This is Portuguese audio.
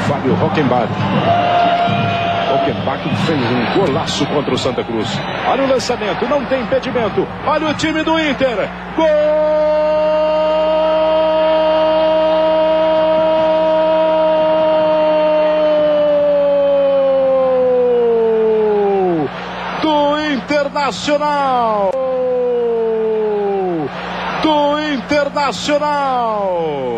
Fábio Rockenbach. Rockenbach fez um golaço contra o Santa Cruz. Olha o lançamento, não tem impedimento. Olha o time do Inter. Gol do Internacional. Do Internacional.